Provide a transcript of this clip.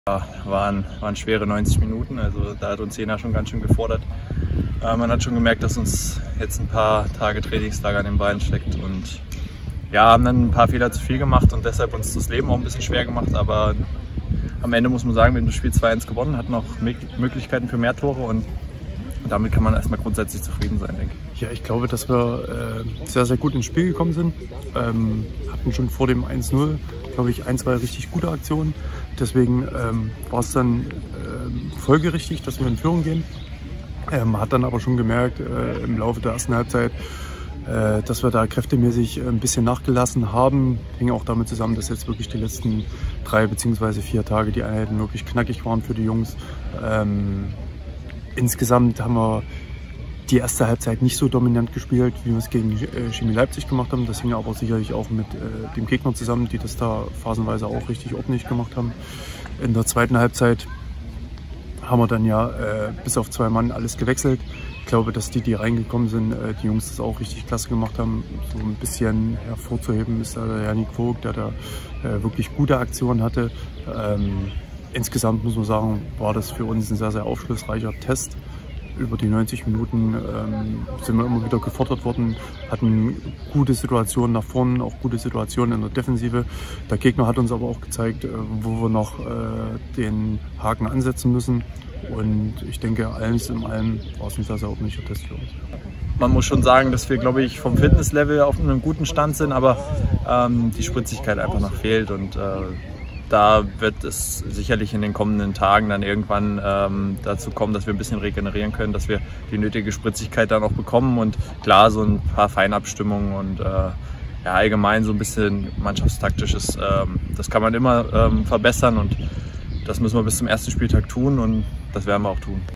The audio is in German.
Ja, waren schwere 90 Minuten, also da hat uns Jena schon ganz schön gefordert. Man hat schon gemerkt, dass uns jetzt ein paar Tage Trainingslager an den Beinen steckt und ja, haben dann ein paar Fehler zu viel gemacht und deshalb uns das Leben auch ein bisschen schwer gemacht, aber am Ende muss man sagen, wir haben das Spiel 2-1 gewonnen, hatten noch Möglichkeiten für mehr Tore und damit kann man erstmal grundsätzlich zufrieden sein, denke ich. Ja, ich glaube, dass wir sehr, sehr gut ins Spiel gekommen sind. Hatten schon vor dem 1-0, glaube ich, ein, zwei richtig gute Aktionen. Deswegen war es dann folgerichtig, dass wir in Führung gehen. Hat dann aber schon gemerkt im Laufe der ersten Halbzeit, dass wir da kräftemäßig ein bisschen nachgelassen haben. Hing auch damit zusammen, dass jetzt wirklich die letzten 3 bzw. 4 Tage die Einheiten wirklich knackig waren für die Jungs. Insgesamt haben wir die erste Halbzeit nicht so dominant gespielt, wie wir es gegen Chemie Leipzig gemacht haben. Das hing aber sicherlich auch mit dem Gegner zusammen, die das da phasenweise auch richtig ordentlich gemacht haben. In der zweiten Halbzeit haben wir dann ja bis auf 2 Mann alles gewechselt. Ich glaube, dass die reingekommen sind, die Jungs das auch richtig klasse gemacht haben. So ein bisschen hervorzuheben ist da der Janik Vogt, der da wirklich gute Aktionen hatte. Insgesamt muss man sagen, war das für uns ein sehr, sehr aufschlussreicher Test. Über die 90 Minuten sind wir immer wieder gefordert worden, hatten gute Situationen nach vorne, auch gute Situationen in der Defensive. Der Gegner hat uns aber auch gezeigt, wo wir noch den Haken ansetzen müssen. Und ich denke, alles in allem war es ein sehr, sehr ordentlicher Test für uns. Man muss schon sagen, dass wir, glaube ich, vom Fitnesslevel auf einem guten Stand sind, aber die Spritzigkeit einfach noch fehlt. Und da wird es sicherlich in den kommenden Tagen dann irgendwann dazu kommen, dass wir ein bisschen regenerieren können, dass wir die nötige Spritzigkeit dann auch bekommen und klar so ein paar Feinabstimmungen und ja, allgemein so ein bisschen mannschaftstaktisches, das kann man immer verbessern und das müssen wir bis zum ersten Spieltag tun und das werden wir auch tun.